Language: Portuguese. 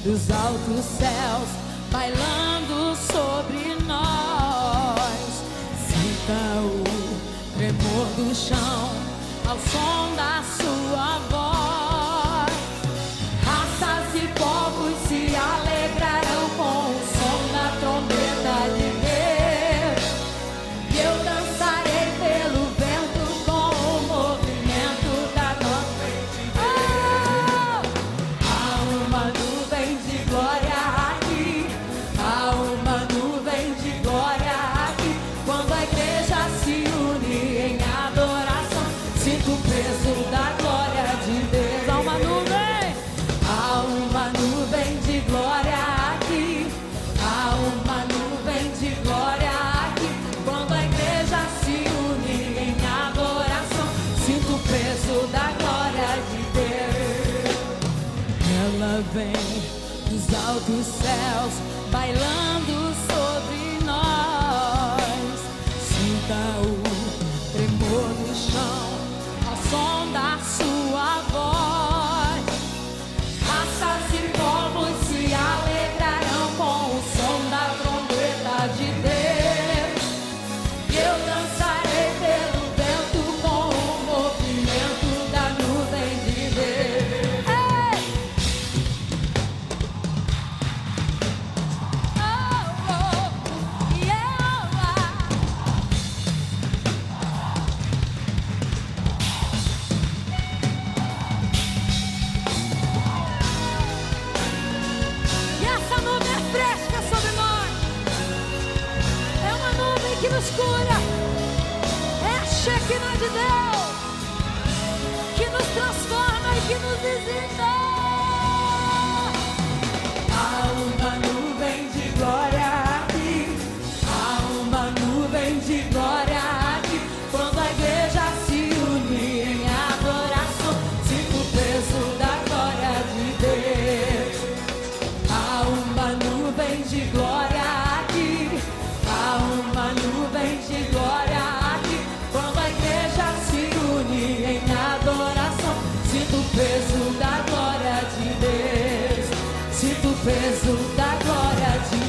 dos altos céus, bailando sobre nós. Sinta o tremor do chão ao som da sua voz. Raças e povos se alegrarão com o som da trombeta de Deus. E eu dançarei pelo vento com o movimento da nossa mente. Há uma nuvem de glória aqui, há uma nuvem de glória aqui. Quando a igreja se une em adoração, sinto o peso da glória de Deus. Há uma nuvem de glória aqui, há uma nuvem de glória aqui. Quando a igreja se une em adoração, sinto o peso da glória de Deus. Ela vem dos altos céus, bailando sobre nós. Sinta o tremor do chão ao som da sua voz. Raças e povos se alegrarão com o som da trombeta de Deus. E eu dançarei pelo vento com o movimento da nuvem de Deus. Ei! Oh, oh, yeah! E essa nuvem é fresca sobre nós. É uma nuvem que nos cura. É a Shekinah de Deus que nos transforma e que nos visita. Há uma nuvem de glória aqui, há uma nuvem de glória aqui. Quando a igreja se une em adoração, sinto o peso da glória de Deus. Há uma nuvem de glória aqui, há uma nuvem de glória aqui. Quando a igreja se une em adoração, sinto o peso da glória de Deus. Sinto o peso da glória de Deus.